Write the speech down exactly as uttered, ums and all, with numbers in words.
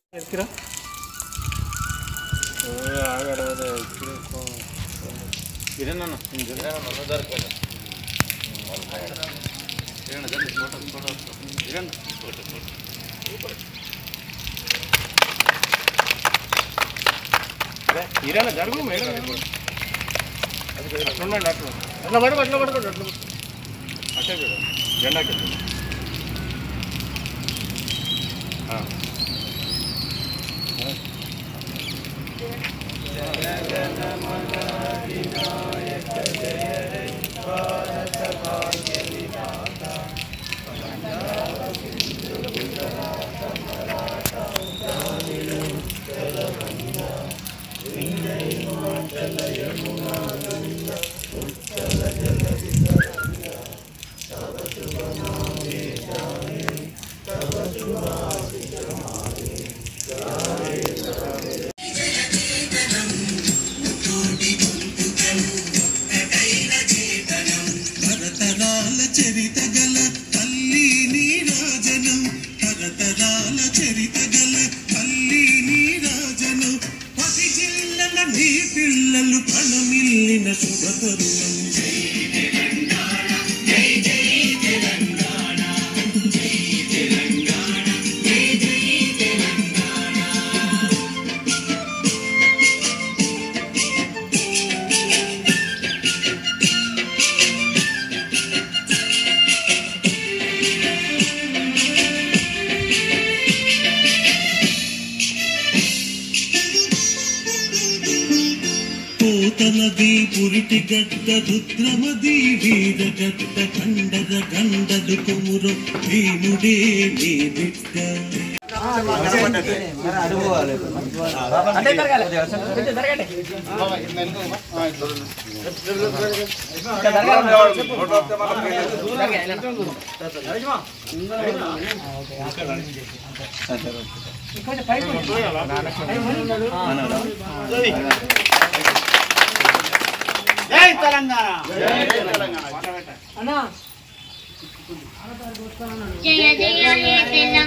ఇరాన జరుగు మేడం అట్లుండండి అట్లా అట్లా పడుకో అట్లా పడుకోండి అట్లా అట్టే కదా జెండాకి పిల్లలు పణమిల్లిన శుభతరుణం నది పురిటి గడ్డ రుద్రమది వీర గడ్డ కండర గండలు కొమురు భీముడే నీ బిడ్డ జై తెలంగాణ జై తెలంగాణ అన్న జయ జయ